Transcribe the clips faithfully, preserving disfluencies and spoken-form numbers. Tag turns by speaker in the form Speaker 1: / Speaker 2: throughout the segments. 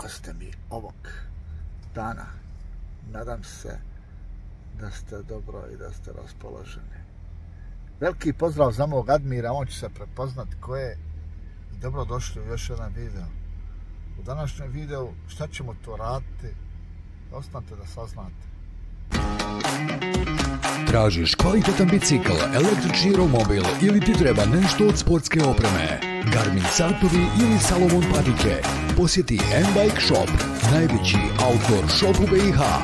Speaker 1: kako ste mi ovog dana. Nadam se da ste dobro i da ste raspoloženi. Veliki pozdrav za mog Admira, on će se prepoznati ko je. I dobrodošli u još jedan video. U današnjem videu šta ćemo to raditi, ostanite da saznate.
Speaker 2: Tražiš kvalitetan bicikl, električni romobil ili ti treba nešto od sportske opreme? Garmin satovi ili Salomon patike? Posjeti M-Bike Shop, najveći outdoor shop u B i H.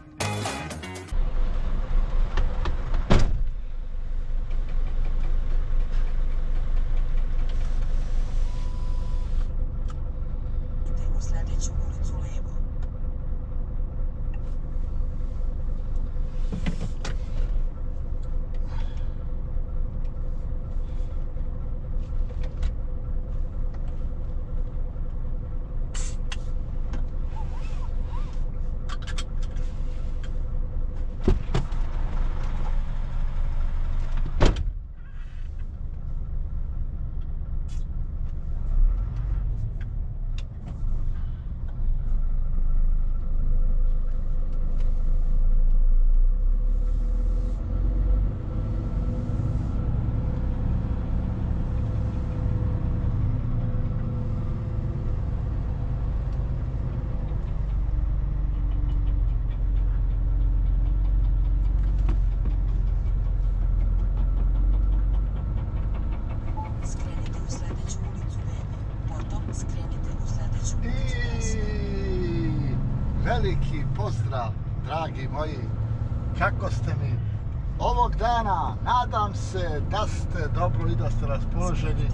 Speaker 1: Veliki pozdrav, dragi moji, kako ste mi ovog dana? Nadam se da ste dobro i da ste raspoloženi.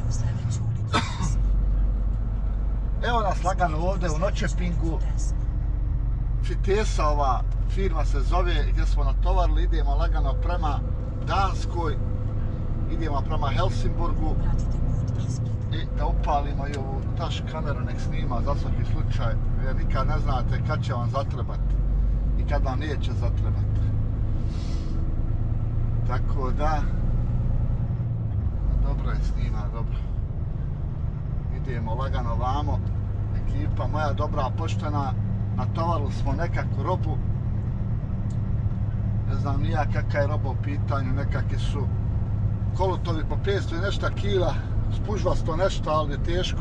Speaker 1: Evo nas lagano ovdje u Noćepingu. Fitesa, ova firma se zove, gdje smo natovarili, idemo lagano prema Danskoj, idemo prema Helsingborgu i da upalimo i ovu taš kameru, nek snima za svaki slučaj, jer nikad ne znate kad će vam zatrebati i kad vam neće zatrebati. Tako da, dobro je snima, dobro. Idemo lagano vamo, ekipa moja dobra, poštena, natovarili smo nekakvu robu. Ne znam nija kakva je roba u pitanju, nekakvi su kolutovi po petsto i nešto kila, spužvasto nešto, ali je teško.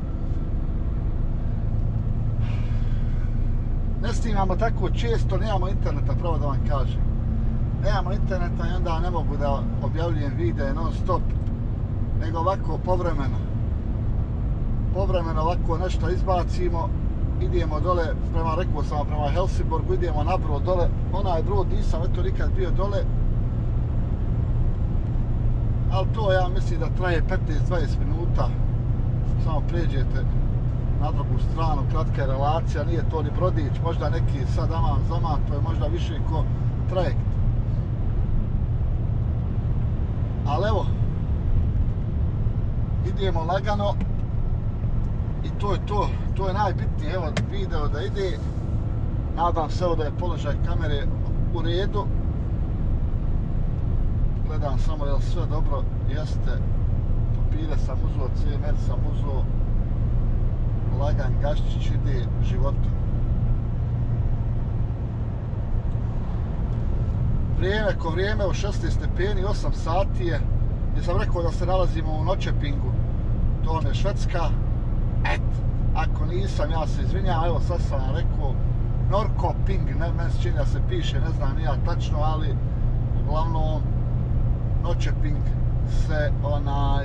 Speaker 1: Ne snimamo tako često, nemamo interneta, pravo da vam kažem. Nemamo interneta i onda ne mogu da objavljujem videe non stop, nego ovako povremeno. Povremeno ovako nešto izbacimo, idemo dole, prema, rekao sam prema Helsingborgu, idemo na brod dole. Onaj brod nisam eto nikad bio dole, ali to ja mislim da traje petnaest do dvadeset minuta, samo pređete na drugu stranu, kratka je relacija, nije to ni brodić, možda neki sad aman zaman, to je možda više ko trajekt. Ali evo, idemo lagano i to je to, to je najbitnije, evo video da ide, nadam se evo da je položaj kamere u redu. Gledam samo je li sve dobro, jeste, papire sam uzuo, C M R sam uzuo, lagan gaščić ide životom. Vrijeme ko vrijeme u šesnaest stepeni, osam sati je, gdje sam rekao da se nalazimo u Noćepingu, to vam je Švedska. Et, ako nisam, ja se izvinjam, evo sad sam vam rekao Norrköping, ne, meni se čini da se piše, ne znam nija tačno, ali uglavnom Noćeping se onaj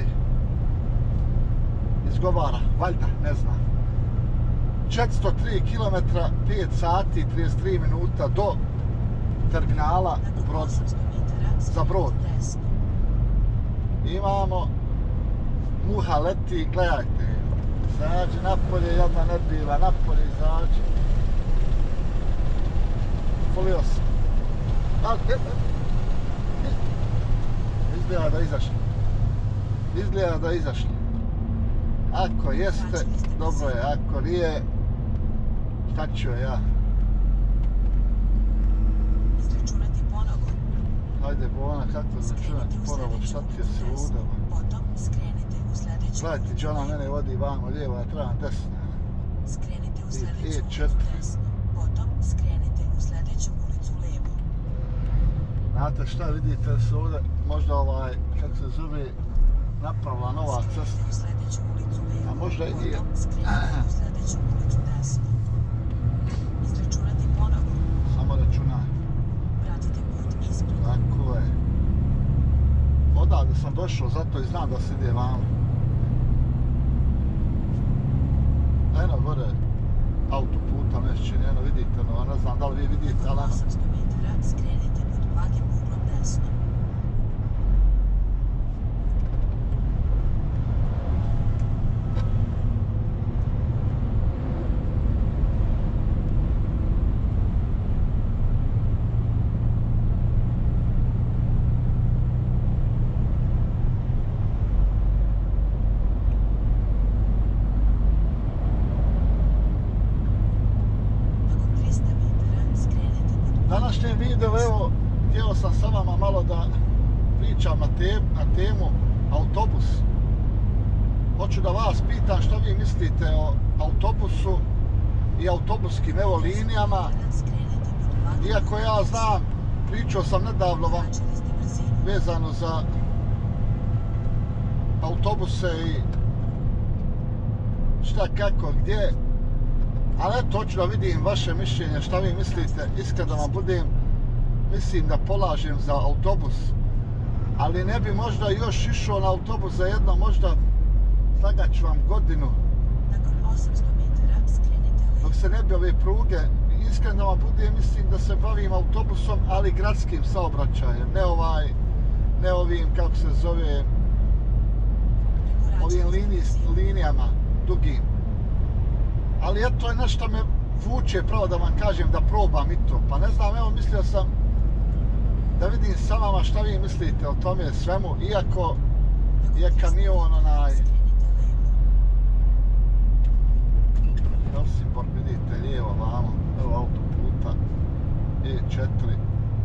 Speaker 1: izgovara, valjda, ne znam. četiristo tri kilometra, pet sati i trideset tri minuta do terminala u Brodu, za Brod. Imamo, muha leti, gledajte, izađi napolje, jedna ne biva, napolje izađi. Folio sam. Ali, izgleda da izašli. Izgleda da izašli. Ako jeste, dobro je, ako nije, šta ću ja?
Speaker 3: Izračunati ponovo.
Speaker 1: Hajde Bona, kako izračunati ponovo, šta ti je se ludilo?
Speaker 3: Potom skrenite u sljedeću.
Speaker 1: Gledajte, Johna mene vodi vamo lijevo, ja trebam desno.
Speaker 3: Skrenite u sljedeću
Speaker 1: E
Speaker 3: ulicu
Speaker 1: četiri.
Speaker 3: desno. Potom skrenite u sljedeću ulicu lijevo.
Speaker 1: Znate šta, vidite se ovdje, možda ovaj, kako se zove, napravila nova cesta.
Speaker 3: Skrenite u sljedeću ulicu lijevo.
Speaker 1: A možda i nije.
Speaker 3: Potom skrenite u sljedeću ulicu desno. Izračunati ponovo.
Speaker 1: Samo računaj.
Speaker 3: Vratite put ispred.
Speaker 1: Tako je. Odavde sam došao, zato i znam da se ide vamo. Eno gore autoputa nešto čini, eno vidite, no, ne znam da li vi vidite, ali
Speaker 3: Nakon osamsto metara skrenite pod blagim uglom desno. Nakon trista metara skrenite pod blagim
Speaker 1: današnjem
Speaker 3: uglom
Speaker 1: videu,
Speaker 3: desno.
Speaker 1: evo, htio sam sa vama malo da pričam na, te, na temu autobus. Hoću da vas pitam što vi mislite o autobusu i autobuskim evo linijama.
Speaker 3: Skrenite pod blagim
Speaker 1: Iako ja
Speaker 3: uglom
Speaker 1: znam, pričao sam nedavno vam
Speaker 3: Prekoračili ste brzinu.
Speaker 1: vezano za autobuse i šta, kako, gdje. Ali eto, hoću da vidim vaše mišljenje, šta vi mislite. Iskreno vam budem, mislim da polažem za autobus. Ali ne bi možda još išao na autobus za jedno, možda slagat ću vam godinu.
Speaker 3: Nakon osamsto metara skrenite lijevo.
Speaker 1: Dok se ne bi ove pruge, iskreno vam budem, mislim da se bavim autobusom, ali gradskim saobraćajem. Ne ovaj, ne ovim, kako se zove,
Speaker 3: Prekoračili
Speaker 1: ovim
Speaker 3: ste
Speaker 1: linij,
Speaker 3: brzinu.
Speaker 1: linijama dugim. Ali eto je nešto me vuče pravo da vam kažem da probam i to. Pa ne znam, evo mislio sam da vidim sa vama šta vi mislite o tome svemu, iako je kamion onaj
Speaker 3: Skrenite lijevo.
Speaker 1: Helsingborg, vidite, lijevo vamo, evo autoputa E četiri.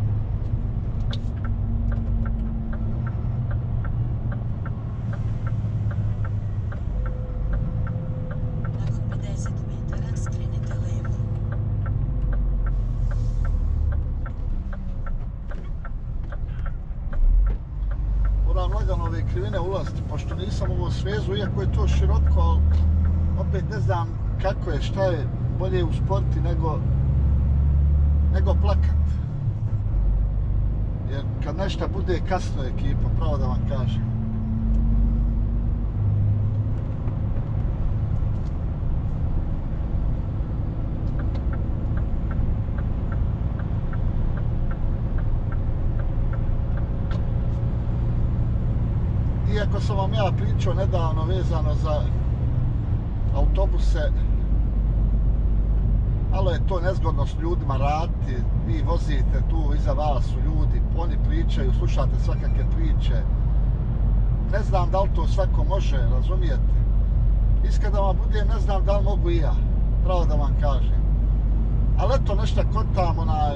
Speaker 3: Nakon pedeset metara skrenite lijevo.
Speaker 1: Moram lagano ove krivine ulaziti, pošto nisam ovo svezu, iako je to široko, ali opet ne znam kako je, šta je bolje usporiti nego, nego plakat. Jer kad nešto bude kasno ekipa, pravo da vam kažem. Iako sam vam ja pričao nedavno vezano za autobuse, ali je to nezgodno s ljudima raditi, vi vozite tu, iza vas su ljudi, oni pričaju, slušate svakakve priče. Ne znam da li to svako može, razumijete? Iskreno da vam budem, ne znam da li mogu i ja, pravo da vam kažem. Ali eto nešto kod tamo, onaj,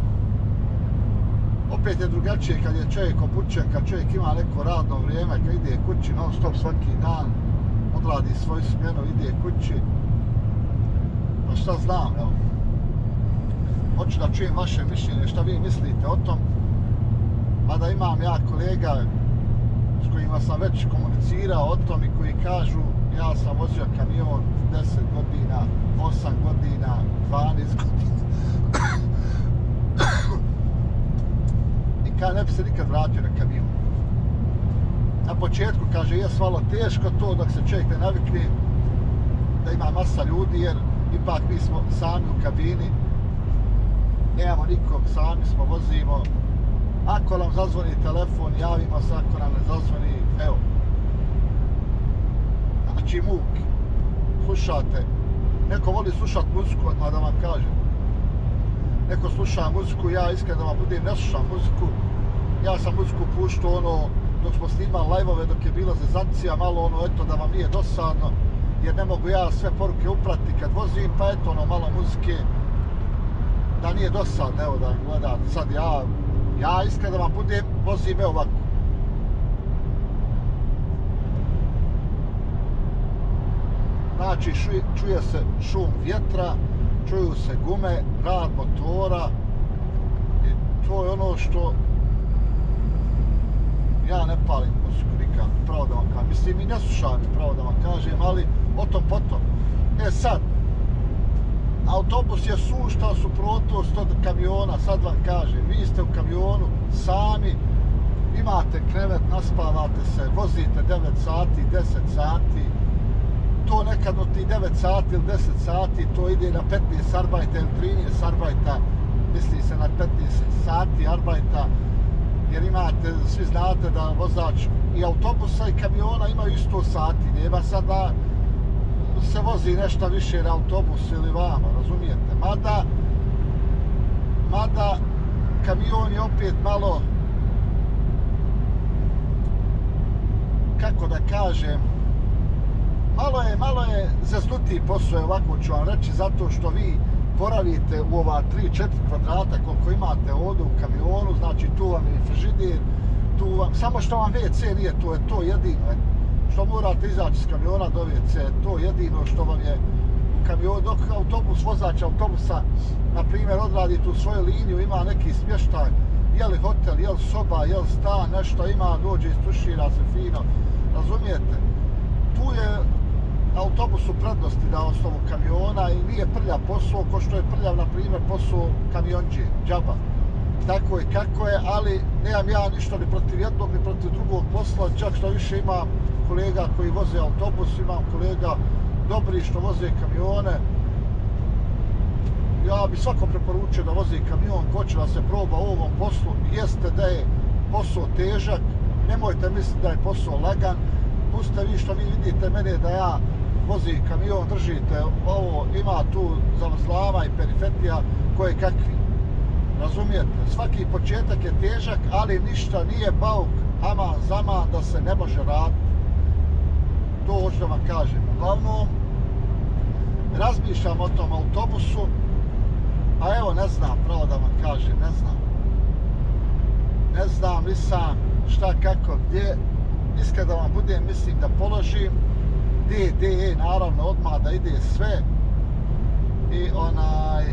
Speaker 1: opet je drugačije kad je čovjek obučen, kad čovjek ima neko radno vrijeme, kad ide kući non stop svaki dan, odradi svoju smjenu, ide kući. Pa šta znam, evo. Hoću da čujem vaše mišljenje, šta vi mislite o tom. Mada imam ja kolega s kojima sam već komunicirao o tom i koji kažu ja sam vozio kamion deset godina, osam godina, dvanaest godina. I kaže ne bi se nikad vratio na kamion. Na početku kaže je svalo teško to dok se čovjek ne navikne da ima masa ljudi jer ipak mi smo sami u kabini, nemamo nikog, sami smo, vozimo. Ako nam zazvoni telefon, javimo se, ako nam ne zazvoni, evo. Znači muk, slušate, neko voli slušat muziku, odmah da vam kažem. Neko sluša muziku, ja iskreno da vam budem, ne slušam muziku. Ja sam muziku puštao ono, dok smo snimali live-ove, dok je bila zezancija, malo ono, eto, da vam nije dosadno. Jer ne mogu ja sve poruke uprati kad vozim, pa eto ono malo muzike da nije dosadno, evo da gledate sad ja, ja iskreno da vam budem, vozim evo ovako. Znači čuje se šum vjetra, čuju se gume, rad motora i to je ono što ja ne palim muziku nikad, pravo da vam kažem. Mislim i ne slušam, pravo da vam kažem, ali o tom potom. E sad, autobus je sušta suprotnost od kamiona, sad vam kažem, vi ste u kamionu sami, imate krevet, naspavate se, vozite devet sati, deset sati, to nekad od tih devet sati ili deset sati, to ide na petnaest arbajta ili trinaest arbajta, misli se na petnaest sati arbajta, jer imate, svi znate da vozač i autobusa i kamiona imaju isto sati, nema sad da se vozi nešto više na autobusu ili vama, razumijete? Mada, mada kamion je opet malo, kako da kažem, malo je, malo je zeznutiji posao, ovako ću vam reći, zato što vi boravite u ova tri četiri kvadrata koliko imate ovdje u kamionu, znači tu vam je frižider, tu vam, samo što vam ve ce nije, to je to jedino, što morate izaći iz kamiona do ve ce, to jedino što vam je u kamionu, dok autobus, vozač autobusa, na primjer, odradi tu svoju liniju, ima neki smještaj, je li hotel, je li soba, je li stan, nešto ima, dođe, istušira se fino, razumijete? Tu je autobus u prednosti na osnovu kamiona i nije prljav posao ko što je prljav, na primjer, posao kamionđe, džaba. Tako je kako je, ali nemam ja ništa ni protiv jednog ni protiv drugog posla, čak što više imam kolega koji voze autobus, imam kolega dobri što voze kamione. Ja bi svako preporučio da vozi kamion, ko će da se proba u ovom poslu, jeste da je posao težak, nemojte misliti da je posao lagan, pustite vi što vi vidite mene da ja vozim kamion, držite ovo, ima tu zavrzlama i perifetija koje kakvi. Razumijete? Svaki početak je težak, ali ništa nije bauk, ama zama da se ne može raditi. To hoću da vam kažem. Uglavnom, razmišljam o tom autobusu, a evo ne znam, pravo da vam kažem, ne znam. Ne znam, nisam šta, kako, gdje. Iskreno da vam budem, mislim da položim D D E, naravno, odmah da ide sve. I onaj...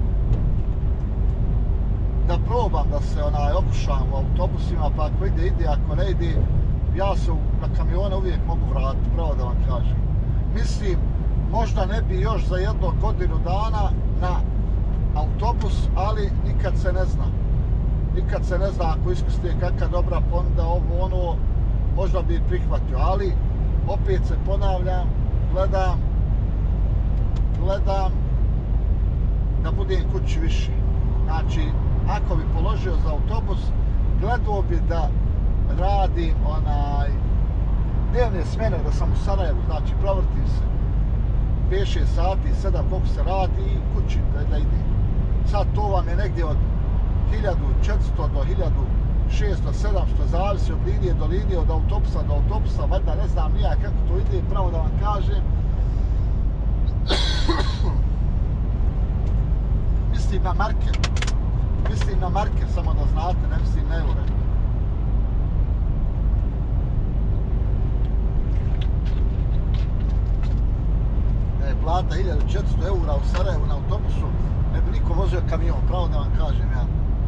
Speaker 1: da probam da se onaj okušam u autobusima, pa ako ide, ide, ako ne ide, ja se na kamione uvijek mogu vratiti, pravo da vam kažem. Mislim, možda ne bi još za jednu godinu dana na autobus, ali nikad se ne zna. Nikad se ne zna ako iskusite kakva dobra ponuda, ovo, ono, možda bi prihvatio, ali opet se ponavljam, gledam, gledam da budem kući više. Znači, ako bi položio za autobus, gledao bi da radim onaj dnevne smjene, da sam u Sarajevu, znači provrtim se pet šest sati, sedam koliko se radi i kući da, da idem. Sad to vam je negdje od hiljadu četiristo do hiljadu šesto sedamsto, zavisi od linije do linije, od autobusa do autobusa, valjda ne znam nija kako to ide, pravo da vam kažem. Mislim na marker. Mislim na marker, samo da znate, ne mislim na eure. Da je plata hiljadu četiristo eura u Sarajevu na autobusu, ne bi niko vozio kamion, pravo da vam kažem ja.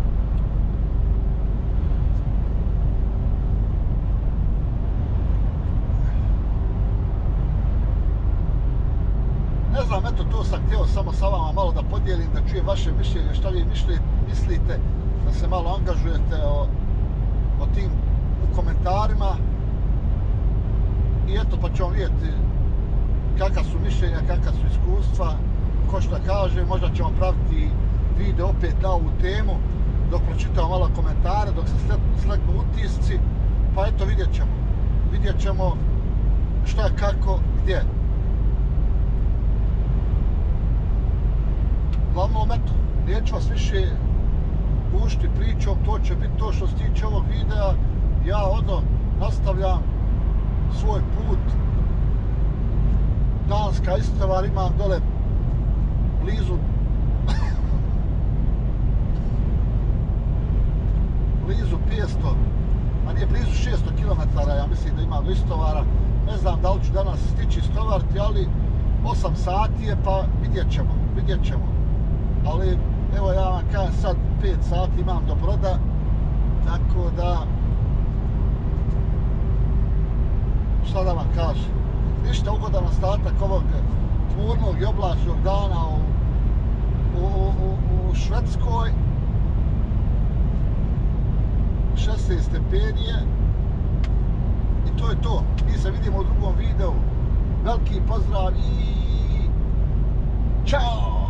Speaker 1: Ne znam, eto, to sam htio samo sa vama malo da podijelim, da čujem vaše mišljenje, šta vi mislite, da se malo angažujete o, o tim u komentarima. I eto, pa ćemo vidjeti kakva su mišljenja, kakva su iskustva, ko šta kaže, možda ćemo praviti video opet na ovu temu, dok pročitamo malo komentare, dok se slegnu utisci, pa eto, vidjet ćemo. Vidjet ćemo šta, kako, gdje. Uglavnom, eto, neću vas više pušti pričom, to će biti to što se tiče ovog videa. Ja odno nastavljam svoj put. Danska Istovar, imam dole blizu blizu petsto, a nije blizu šesto kilometara, ja mislim da imam do Istovara. Ne znam da li ću danas stići istovariti, ali osam sati je, pa vidjet ćemo, vidjet ćemo. Ali, evo ja vam kažem, sad pet sati imam do broda, tako da, šta da vam kažem, ništa, ugodan ostatak ovog tmurnog i oblačnog dana u, u, u, u Švedskoj. šesnaest stepeni je. I to je to. Mi se vidimo u drugom videu. Veliki pozdrav i čao!